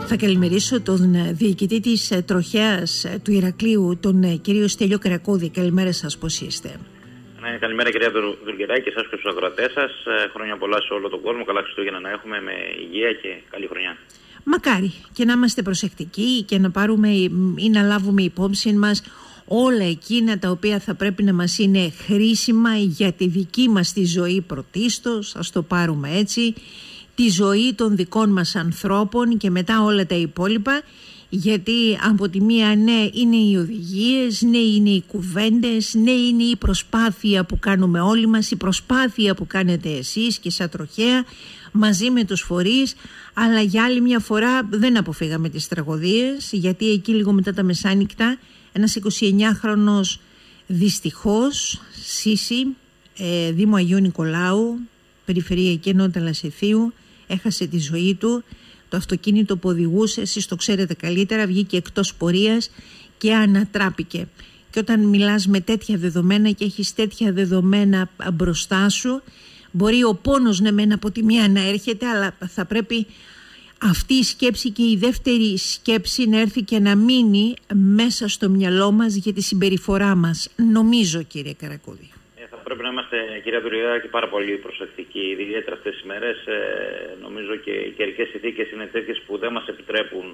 Θα καλημερίσω τον διοικητή της τροχέας του Ηρακλείου, τον κύριο Στέλιο Καρακούδη. Καλημέρα σας, πώς είστε? Ναι, καλημέρα κυρία Δουλγεράκη, εσάς και στους ακροατές σας. Χρόνια πολλά σε όλο τον κόσμο. Καλά Χριστούγεννα να έχουμε, με υγεία και καλή χρονιά. Μακάρι και να είμαστε προσεκτικοί και να πάρουμε ή να λάβουμε υπόψη μας όλα εκείνα τα οποία θα πρέπει να μας είναι χρήσιμα για τη δική μας τη ζωή πρωτίστως, ας το πάρουμε έτσι, τη ζωή των δικών μας ανθρώπων και μετά όλα τα υπόλοιπα, γιατί από τη μία ναι είναι οι οδηγίες, ναι είναι οι κουβέντες, ναι είναι η προσπάθεια που κάνουμε όλοι μας, η προσπάθεια που κάνετε εσείς και σαν τροχέα μαζί με τους φορείς, αλλά για άλλη μια φορά δεν αποφύγαμε τις τραγωδίες, γιατί εκεί λίγο μετά τα μεσάνυχτα ένας 29χρονος δυστυχώς Σύση, Δήμο Αγίου Νικολάου, περιφερειακή ενότητα Λασιθίου, έχασε τη ζωή του. Το αυτοκίνητο που οδηγούσε, εσείς το ξέρετε καλύτερα, βγήκε εκτός πορείας και ανατράπηκε. Και όταν μιλάς με τέτοια δεδομένα και έχεις τέτοια δεδομένα μπροστά σου, μπορεί ο πόνος ναι μεν από τη μία να έρχεται, αλλά θα πρέπει αυτή η σκέψη και η δεύτερη σκέψη να έρθει και να μείνει μέσα στο μυαλό μας για τη συμπεριφορά μας. Νομίζω, κύριε Καρακούδη. Θα πρέπει να είμαστε, κυρία Δουλγεράκη, πάρα πολύ προσεκτικοί, ιδιαίτερα αυτές τις μέρες. Νομίζω και οι καιρικές συνθήκες είναι τέτοιες που δεν μας επιτρέπουν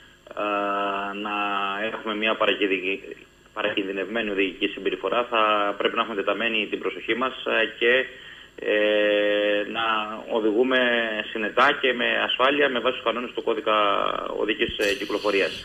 να έχουμε μια παρακινδυνευμένη οδηγική συμπεριφορά. Θα πρέπει να έχουμε τεταμένη την προσοχή μας και να οδηγούμε συνετά και με ασφάλεια με βάση τους κανόνες του κώδικα οδικής κυκλοφορίας.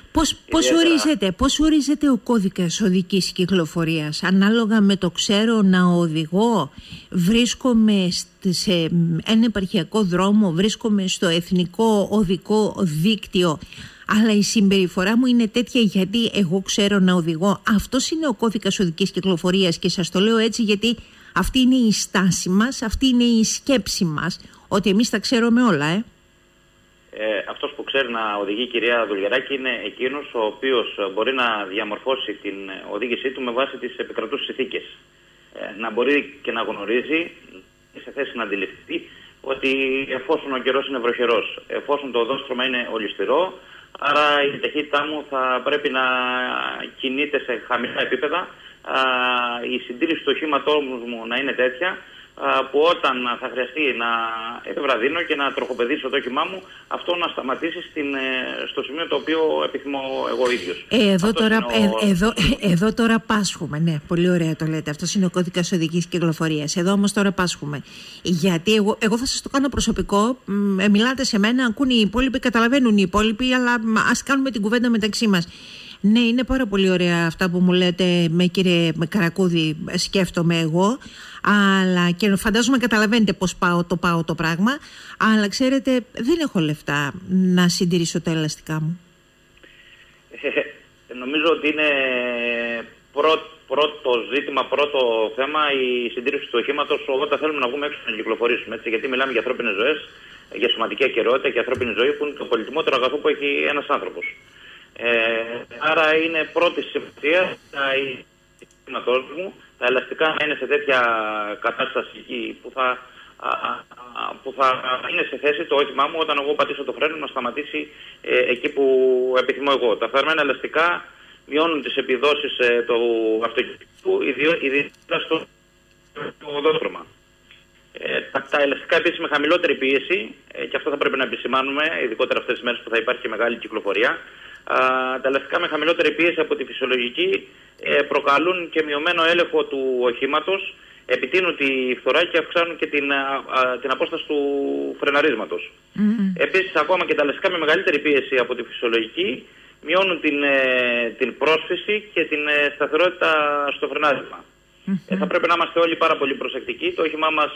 Πώς ορίζεται ο κώδικας οδικής κυκλοφορίας? Ανάλογα με το ξέρω να οδηγώ, βρίσκομαι σε ένα επαρχιακό δρόμο, βρίσκομαι στο εθνικό οδικό δίκτυο, αλλά η συμπεριφορά μου είναι τέτοια γιατί εγώ ξέρω να οδηγώ. Αυτός είναι ο κώδικας οδικής κυκλοφορίας και σας το λέω έτσι γιατί αυτή είναι η στάση μας, αυτή είναι η σκέψη μας, ότι εμείς τα ξέρουμε όλα. Αυτός που ξέρει να οδηγεί, κυρία Δουλγεράκη, είναι εκείνος ο οποίος μπορεί να διαμορφώσει την οδήγησή του με βάση τις επικρατούσες συνθήκες. Να μπορεί και να γνωρίζει, σε θέση να αντιληφθεί, ότι εφόσον ο καιρός είναι βροχερός, εφόσον το οδόστρωμα είναι ολισθηρό, άρα η ταχύτητά μου θα πρέπει να κινείται σε χαμηλά επίπεδα, η συντήρηση του οχήματός μου να είναι τέτοια που όταν θα χρειαστεί να επιβραδύνω και να τροχοπεδίσω το όχημά μου, αυτό να σταματήσει στο σημείο το οποίο επιθυμώ εγώ ίδιος. Εδώ τώρα πάσχουμε, ναι, πολύ ωραία το λέτε, αυτός είναι ο κώδικας οδικής κυκλοφορίας. Εδώ όμως τώρα πάσχουμε, γιατί εγώ θα σας το κάνω προσωπικό, μιλάτε σε μένα, ακούνε οι υπόλοιποι, καταλαβαίνουν οι υπόλοιποι, αλλά ας κάνουμε την κουβέντα μεταξύ μας. Ναι, είναι πάρα πολύ ωραία αυτά που μου λέτε, κύριε Καρακούδη, σκέφτομαι εγώ, αλλά και φαντάζομαι καταλαβαίνετε πώς πάω το πράγμα, αλλά ξέρετε δεν έχω λεφτά να συντηρήσω τα ελαστικά μου. Νομίζω ότι είναι πρώτο ζήτημα, πρώτο θέμα η συντήρηση του οχήματος όταν θέλουμε να βγούμε έξω να κυκλοφορήσουμε, έτσι, γιατί μιλάμε για ανθρώπινες ζωές, για σωματική ακεραιότητα και ανθρώπινη ζωή που είναι το πολυτιμότερο αγαθό που έχει ένας άνθρωπος. Άρα είναι πρώτη σημασία τα ελαστικά να είναι σε τέτοια κατάσταση που θα είναι σε θέση το όχημά μου όταν εγώ πατήσω το φρένο να σταματήσει εκεί που επιθυμώ εγώ. Τα φερμένα ελαστικά μειώνουν τις επιδόσεις του αυτοκίνητου, ιδιαίτερα στο οδόστρωμα. Τα ελαστικά επίσης με χαμηλότερη πίεση, και αυτό θα πρέπει να επισημάνουμε, ειδικότερα αυτές τις μέρες που θα υπάρχει και μεγάλη κυκλοφορία. Τα ελαστικά με χαμηλότερη πίεση από τη φυσιολογική προκαλούν και μειωμένο έλεγχο του οχήματος, επιτείνουν τη φθορά και αυξάνουν και την απόσταση του φρεναρίσματος. Επίσης, ακόμα και τα ελαστικά με μεγαλύτερη πίεση από τη φυσιολογική μειώνουν την πρόσφυση και την σταθερότητα στο φρενάρισμα. Θα πρέπει να είμαστε όλοι πάρα πολύ προσεκτικοί. Το όχημά μας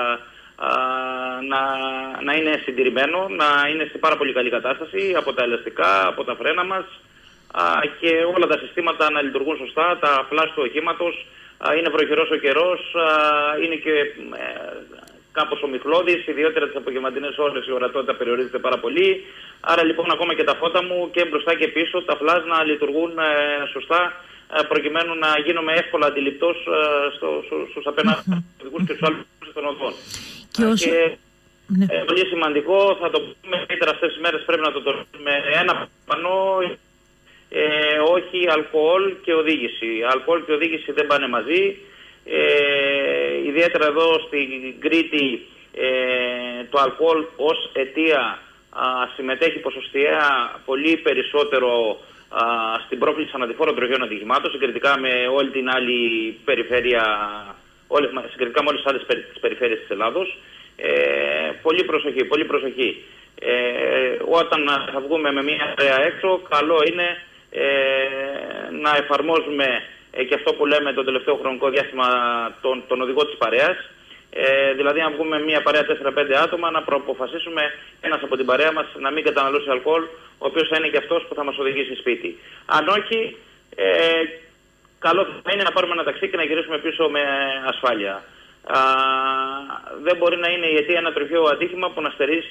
να είναι συντηρημένο, να είναι σε πάρα πολύ καλή κατάσταση από τα ελαστικά, από τα φρένα μας και όλα τα συστήματα να λειτουργούν σωστά, τα φλάς του οχήματος, είναι βροχερός ο καιρός, είναι και κάπως ομιχλώδης, ιδιαίτερα τις απογευματινές ώρες η ορατότητα περιορίζεται πάρα πολύ, άρα λοιπόν ακόμα και τα φώτα μου και μπροστά και πίσω, τα φλάς να λειτουργούν σωστά, προκειμένου να γίνομαι εύκολα αντιληπτός στους απέναντι οδηγούς και στους άλλους των οδών. Ναι. Πολύ σημαντικό, θα το πούμε καλύτερα αυτές τις μέρες, πρέπει να το τονίσουμε ένα πανό, όχι αλκοόλ και οδήγηση. Αλκοόλ και οδήγηση δεν πάνε μαζί. Ιδιαίτερα εδώ στην Κρήτη το αλκοόλ ως αιτία συμμετέχει ποσοστιαία πολύ περισσότερο στην πρόκληση αναδιφόρων τροχαίων ατυχημάτων συγκριτικά με όλη την άλλη περιφέρεια, συγκριτικά με όλες τις άλλες περιφέρειες της Ελλάδος. Πολύ προσοχή, πολύ προσοχή. Όταν θα βγούμε με μια παρέα έξω, καλό είναι να εφαρμόζουμε και αυτό που λέμε το τελευταίο χρονικό διάστημα τον οδηγό της παρέας. Δηλαδή, αν βγούμε μια παρέα 4-5 άτομα, να προαποφασίσουμε ένας από την παρέα μας να μην καταναλώσει αλκοόλ, ο οποίος θα είναι και αυτός που θα μας οδηγήσει σπίτι. Αν όχι, καλό θα είναι να πάρουμε ένα ταξί και να γυρίσουμε πίσω με ασφάλεια. Δεν μπορεί να είναι η αιτία ένα τροχαίο ατύχημα που να στερήσει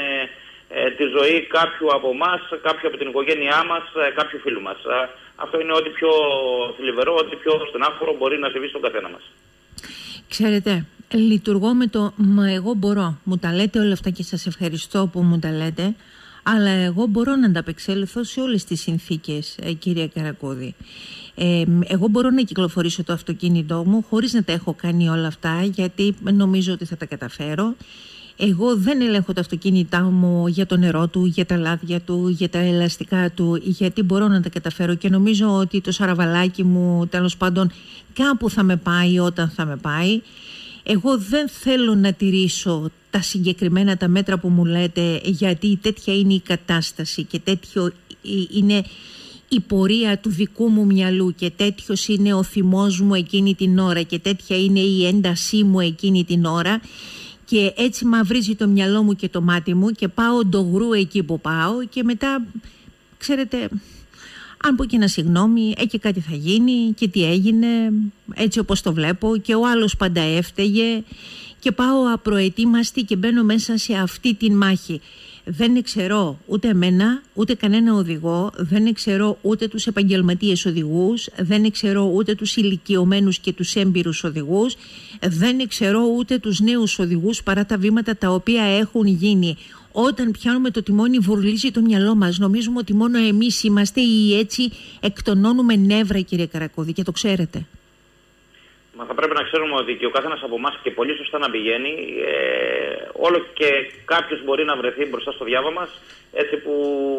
τη ζωή κάποιου από εμάς, κάποιου από την οικογένειά μας, κάποιου φίλου μας. Αυτό είναι ό,τι πιο θλιβερό, ό,τι πιο στενάχωρο μπορεί να συμβεί στον καθένα μας. Ξέρετε, λειτουργώ με το «μα εγώ μπορώ». Μου τα λέτε όλα αυτά και σας ευχαριστώ που μου τα λέτε, αλλά εγώ μπορώ να ανταπεξέλθω σε όλες τις συνθήκες, κυρία Καρακώδη. Εγώ μπορώ να κυκλοφορήσω το αυτοκίνητό μου χωρίς να τα έχω κάνει όλα αυτά, γιατί νομίζω ότι θα τα καταφέρω. Εγώ δεν ελέγχω τα αυτοκίνητά μου για το νερό του, για τα λάδια του, για τα ελαστικά του, γιατί μπορώ να τα καταφέρω και νομίζω ότι το σαραβαλάκι μου τέλος πάντων κάπου θα με πάει όταν θα με πάει. Εγώ δεν θέλω να τηρήσω τα συγκεκριμένα τα μέτρα που μου λέτε, γιατί τέτοια είναι η κατάσταση και τέτοιο είναι η πορεία του δικού μου μυαλού και τέτοιος είναι ο θυμός μου εκείνη την ώρα και τέτοια είναι η έντασή μου εκείνη την ώρα. Και έτσι μαυρίζει το μυαλό μου και το μάτι μου και πάω ντογρού εκεί που πάω και μετά, ξέρετε, αν πω και ένα συγγνώμη, και κάτι θα γίνει και τι έγινε, έτσι όπως το βλέπω και ο άλλος πάντα έφταιγε και πάω απροετοίμαστη και μπαίνω μέσα σε αυτή τη μάχη. Δεν εξαιρώ ούτε εμένα, ούτε κανένα οδηγό, δεν εξαιρώ ούτε τους επαγγελματίες οδηγούς, δεν εξαιρώ ούτε τους ηλικιωμένους και τους έμπειρους οδηγούς, δεν εξαιρώ ούτε τους νέους οδηγούς παρά τα βήματα τα οποία έχουν γίνει. Όταν πιάνουμε το τιμόνι βουρλίζει το μυαλό μας, νομίζουμε ότι μόνο εμείς είμαστε ή έτσι εκτονώνουμε νεύρα, κύριε Καρακώδη, και το ξέρετε. Μα θα πρέπει να ξέρουμε ότι και ο καθένας από εμάς και πολύ σωστά να πηγαίνει, όλο και κάποιος μπορεί να βρεθεί μπροστά στο διάβα μας, έτσι που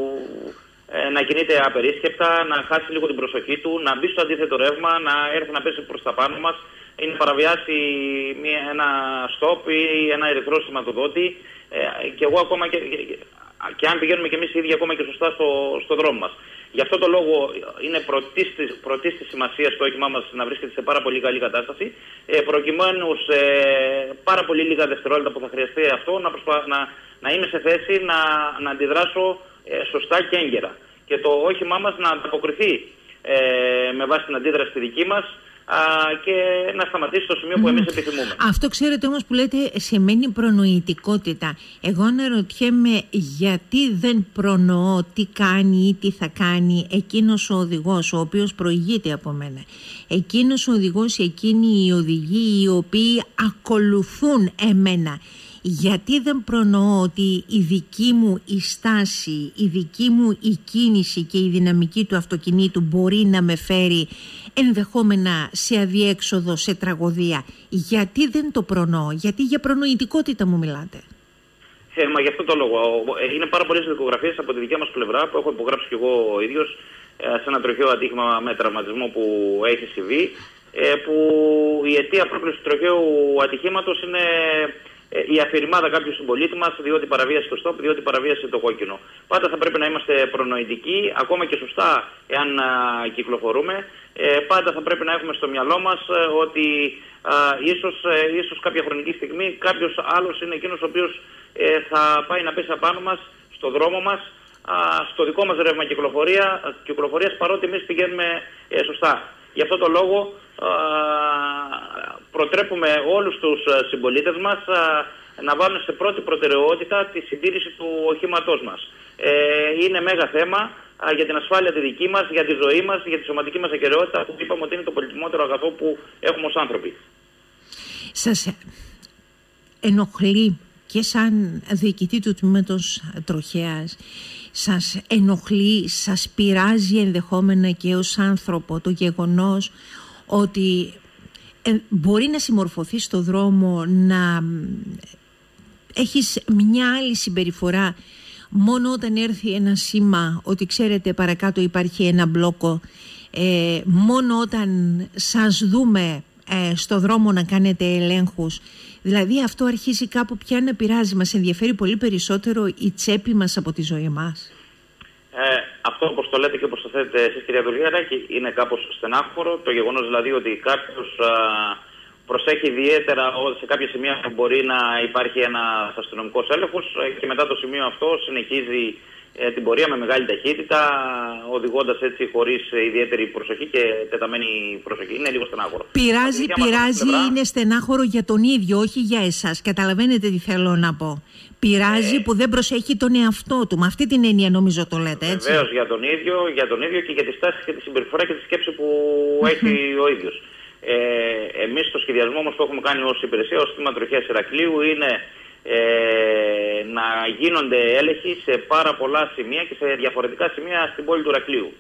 να κινείται απερίσκεπτα, να χάσει λίγο την προσοχή του, να μπει στο αντίθετο ρεύμα, να έρθει να πέσει προς τα πάνω μας ή να παραβιάσει ένα στόπ ή ένα ερυθρό σηματοδότη. Και εγώ ακόμα και αν πηγαίνουμε και εμείς οι ίδιοι ακόμα και σωστά στο δρόμο μας. Γι' αυτό το λόγο είναι πρωτής της σημασίας το όχημά μας να βρίσκεται σε πάρα πολύ καλή κατάσταση, προκειμένου σε πάρα πολύ λίγα δευτερόλεπτα που θα χρειαστεί αυτό να είμαι σε θέση να αντιδράσω σωστά και έγκαιρα. Και το όχημά μας να ανταποκριθεί με βάση την αντίδραση τη δική μας και να σταματήσει στο σημείο που εμείς επιθυμούμε. Αυτό ξέρετε όμως που λέτε σημαίνει προνοητικότητα. Εγώ αναρωτιέμαι γιατί δεν προνοώ τι κάνει ή τι θα κάνει εκείνος ο οδηγός ο οποίος προηγείται από μένα. Εκείνος ο οδηγός, εκείνοι οι οδηγοί οι οποίοι ακολουθούν εμένα. Γιατί δεν προνοώ ότι η δική μου η στάση, η δική μου η κίνηση και η δυναμική του αυτοκινήτου μπορεί να με φέρει ενδεχόμενα σε αδιέξοδο, σε τραγωδία. Γιατί δεν το προνοώ, γιατί για προνοητικότητα μου μιλάτε. Μα γι' αυτό το λόγο. Είναι πάρα πολλές δικογραφίες από τη δικιά μας πλευρά που έχω υπογράψει κι εγώ ο ίδιος σε ένα τροχαίο ατύχημα με τραυματισμό που έχει συμβεί, που η αιτία πρόκλησης του τροχαίου ατυχήματος είναι η αφηρημάδα κάποιου συμπολίτη μας, διότι παραβίασε το στόπ, διότι παραβίασε το κόκκινο. Πάντα θα πρέπει να είμαστε προνοητικοί, ακόμα και σωστά εάν κυκλοφορούμε. Πάντα θα πρέπει να έχουμε στο μυαλό μας ότι ίσως κάποια χρονική στιγμή κάποιος άλλος είναι εκείνος ο οποίος θα πάει να πέσει απάνω μας, στο δρόμο μας, στο δικό μας ρεύμα κυκλοφορίας, παρότι εμείς πηγαίνουμε σωστά. Γι' αυτό το λόγο προτρέπουμε όλους τους συμπολίτες μας να βάλουν σε πρώτη προτεραιότητα τη συντήρηση του οχήματός μας. Είναι μέγα θέμα για την ασφάλεια τη δική μας, για τη ζωή μας, για τη σωματική μας ακεραιότητα, που είπαμε ότι είναι το πολυτιμότερο αγαθό που έχουμε ως άνθρωποι. Σας ενοχλεί και σαν διοικητή του τμήματος τροχέας, σας ενοχλεί, σας πειράζει ενδεχόμενα και ως άνθρωπο το γεγονός ότι μπορεί να συμμορφωθεί στο δρόμο, να έχεις μια άλλη συμπεριφορά μόνο όταν έρθει ένα σήμα ότι ξέρετε παρακάτω υπάρχει ένα μπλόκο, μόνο όταν σας δούμε στο δρόμο να κάνετε ελέγχους? Δηλαδή αυτό αρχίζει κάπου πια να πειράζει. Μας ενδιαφέρει πολύ περισσότερο η τσέπη μας από τη ζωή μας. Αυτό, όπως το λέτε και όπως το θέλετε εσείς, κυρία Δουλιαράκη, είναι κάπως στενάχωρο. Το γεγονός δηλαδή ότι κάποιος προσέχει ιδιαίτερα σε κάποια σημεία που μπορεί να υπάρχει ένας αστυνομικός έλεγχος και μετά το σημείο αυτό συνεχίζει την πορεία με μεγάλη ταχύτητα, οδηγώντας έτσι χωρίς ιδιαίτερη προσοχή και τεταμένη προσοχή. Είναι λίγο στενάχωρο. Πειράζει, είναι στενάχωρο για τον ίδιο, όχι για εσάς. Καταλαβαίνετε τι θέλω να πω. Πειράζει που δεν προσέχει τον εαυτό του. Με αυτή την έννοια νομίζω το λέτε, έτσι. Βεβαίως, για τον ίδιο και για τη στάση και τη συμπεριφορά και τη σκέψη που έχει ο ίδιος. Εμείς στο σχεδιασμό όμως που έχουμε κάνει ως υπηρεσία, ως τμήμα τροχέας Ηρακλείου, είναι να γίνονται έλεγχοι σε πάρα πολλά σημεία και σε διαφορετικά σημεία στην πόλη του Ηρακλείου.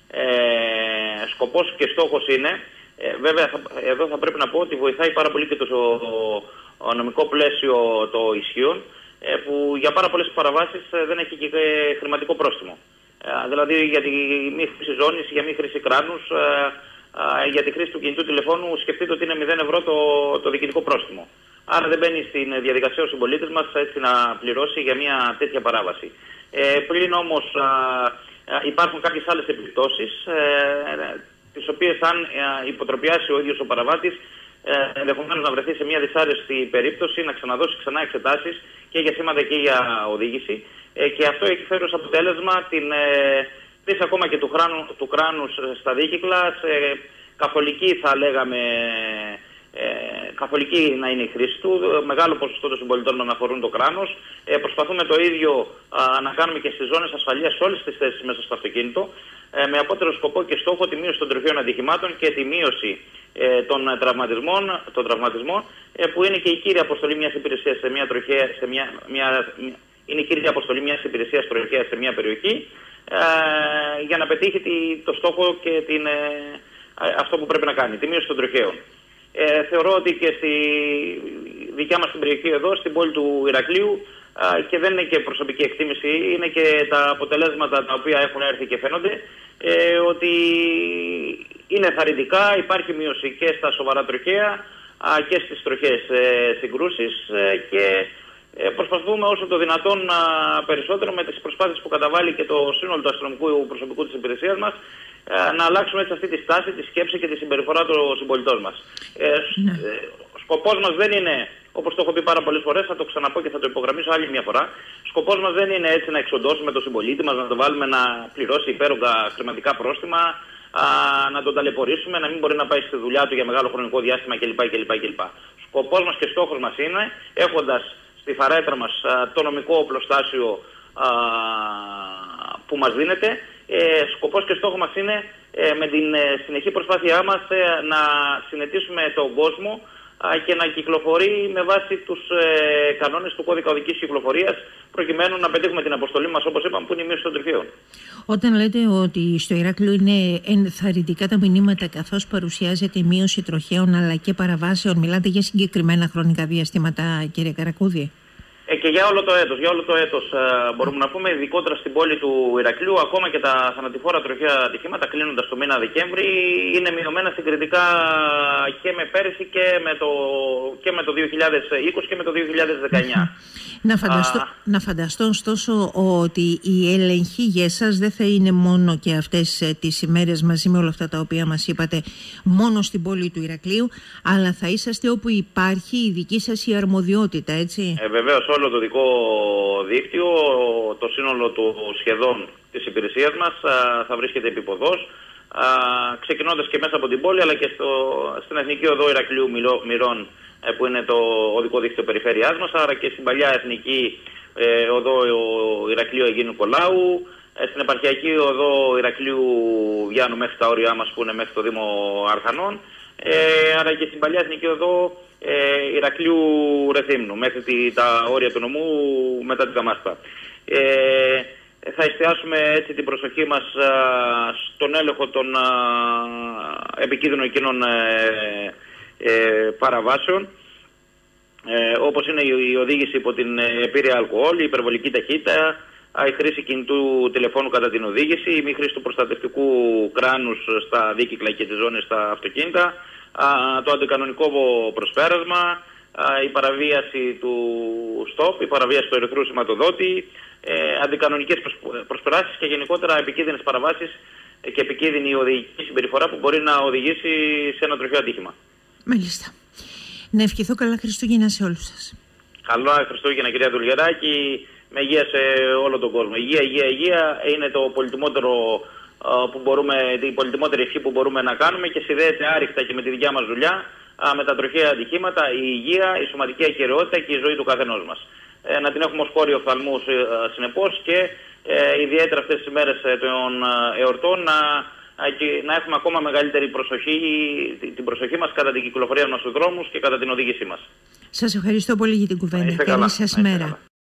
Σκοπός και στόχος είναι, βέβαια εδώ θα πρέπει να πω ότι βοηθάει πάρα πολύ και το νομικό πλαίσιο το ισχύον, που για πάρα πολλές παραβάσεις δεν έχει και χρηματικό πρόστιμο. Δηλαδή για τη μη χρήση ζώνης, για μη χρήση κράνους, για τη χρήση του κινητού τηλεφώνου σκεφτείτε ότι είναι 0 ευρώ το διοικητικό πρόστιμο. Άρα δεν μπαίνει στην διαδικασία ο συμπολίτης μας έτσι να πληρώσει για μια τέτοια παράβαση. Πριν όμως υπάρχουν κάποιες άλλες επιπτώσεις, τις οποίες αν υποτροπιάσει ο ίδιος ο παραβάτης, ενδεχομένως να βρεθεί σε μια δυσάρεστη περίπτωση, να ξαναδώσει ξανά εξετάσεις και για σήματα και για οδήγηση. Και αυτό έχει φέρει ως αποτέλεσμα την πτήση ακόμα και του κράνους στα δίκυκλα, σε καθολική θα λέγαμε, καθολική να είναι η χρήση του. Μεγάλο ποσοστό των συμπολιτών να αφορούν το κράνος. Προσπαθούμε το ίδιο να κάνουμε και στις ζώνες ασφαλείας σε όλες τις θέσεις μέσα στο αυτοκίνητο, με απότερο σκοπό και στόχο τη μείωση των τροχαίων ατυχημάτων και τη μείωση των τραυματισμών, που είναι και η κύρια αποστολή μιας υπηρεσίας σε μια τροχαία, είναι η κύρια αποστολή μιας υπηρεσίας τροχαίας σε μια περιοχή, για να πετύχει το στόχο και αυτό που πρέπει να κάνει, τη μείωση των τροχαίων. Θεωρώ ότι και στη δικιά μας την περιοχή εδώ, στην πόλη του Ηρακλείου, και δεν είναι και προσωπική εκτίμηση, είναι και τα αποτελέσματα τα οποία έχουν έρθει και φαίνονται, ότι είναι θαρρυντικά, υπάρχει μείωση και στα σοβαρά τροχαία και στις τροχαίες συγκρούσεις, και προσπαθούμε όσο το δυνατόν περισσότερο με τις προσπάθειες που καταβάλει και το σύνολο του αστυνομικού προσωπικού της υπηρεσίας μας, να αλλάξουμε έτσι αυτή τη στάση, τη σκέψη και τη συμπεριφορά των συμπολιτών μας. Ο σκοπός μας δεν είναι, όπως το έχω πει πάρα πολλές φορές, θα το ξαναπώ και θα το υπογραμμίσω άλλη μια φορά, σκοπός μας δεν είναι έτσι να εξοντώσουμε τον συμπολίτη μας, να το βάλουμε να πληρώσει υπέρογκα χρηματικά πρόστιμα, να τον ταλαιπωρήσουμε, να μην μπορεί να πάει στη δουλειά του για μεγάλο χρονικό διάστημα κλπ. Σκοπός μας και στόχος μας είναι, έχοντας στη φαρέτρα μας το νομικό οπλοστάσιο που μας δίνεται, σκοπός και στόχος μας είναι με την συνεχή προσπάθειά μας να συνετίσουμε τον κόσμο και να κυκλοφορεί με βάση τους κανόνες του κώδικα οδικής κυκλοφορίας, προκειμένου να πετύχουμε την αποστολή μας, όπως είπαμε, που είναι η μείωση των τροχαίων. Όταν λέτε ότι στο Ηράκλειο είναι ενθαρρυντικά τα μηνύματα καθώς παρουσιάζεται η μείωση τροχαίων αλλά και παραβάσεων, μιλάτε για συγκεκριμένα χρονικά διαστήματα, κύριε Καρακούδη? Και για όλο το έτος, μπορούμε να πούμε, ειδικότερα στην πόλη του Ηρακλείου, ακόμα και τα θανατηφόρα τροχαία ατυχήματα κλείνοντας το μήνα Δεκέμβρη είναι μειωμένα συγκριτικά και με πέρυσι και με το 2020 και με το 2019. Να φανταστώ ωστόσο ότι η έλεγχη για εσάς δεν θα είναι μόνο και αυτές τις ημέρες μαζί με όλα αυτά τα οποία μας είπατε μόνο στην πόλη του Ηρακλείου, αλλά θα είσαστε όπου υπάρχει η δική σας η αρμοδιότητα, έτσι? Βεβαίως, όλο το δικό δίκτυο, το σύνολο του σχεδόν της υπηρεσίας μας θα βρίσκεται επίποδος, ξεκινώντας και μέσα από την πόλη, αλλά και στην Εθνική Οδό Ηρακλείου Μυρών, που είναι το οδικό δίκτυο περιφέρειάς μας, άρα και στην παλιά Εθνική Οδό Ηρακλείου Αγίου Νικολάου, στην επαρχιακή Οδό Ηρακλείου Βιάνου μέχρι τα όρια μας που είναι μέχρι το Δήμο Αρχανών, άρα και στην παλιά Εθνική Οδό Ηρακλείου Ρεθύμνου, μέχρι τα όρια του νομού μετά την Καμάστα. Θα εστιάσουμε έτσι την προσοχή μας στον έλεγχο των επικίνδυνων εκείνων παραβάσεων, όπως είναι η οδήγηση υπό την επίρρεια αλκοόλ, η υπερβολική ταχύτητα, η χρήση κινητού τηλεφώνου κατά την οδήγηση, η μη χρήση του προστατευτικού κράνους στα δίκυκλα και τις ζώνες στα αυτοκίνητα, το αντικανονικό προσπέρασμα, η παραβίαση του στοπ, η παραβίαση του ερυθρού σηματοδότη, αντικανονικές προσπεράσεις και γενικότερα επικίνδυνες παραβάσεις και επικίνδυνη οδηγική συμπεριφορά που μπορεί να οδηγήσει σε ένα τροχαίο ατύχημα. Μάλιστα. Να ευχηθώ καλά Χριστούγεννα σε όλους σας. Καλά Χριστούγεννα, κυρία Δουλγεράκη, με υγεία σε όλο τον κόσμο. Υγεία είναι το πολυτιμότερο που μπορούμε, την πολυτιμότερη ευχή που μπορούμε να κάνουμε και συνδέεται άρρηκτα και με τη δικιά μας δουλειά, με τα τροχαία ατυχήματα, η υγεία, η σωματική ακεραιότητα και η ζωή του καθενός μας. Να την έχουμε ως κόριο οφθαλμού συνεπώς και ιδιαίτερα αυτές τις μέρες των εορτών να έχουμε ακόμα μεγαλύτερη προσοχή, την προσοχή μας κατά την κυκλοφορία μας στους δρόμους και κατά την οδήγησή μας. Σας ευχαριστώ πολύ για την κουβέντα. Καλή σας μέρα.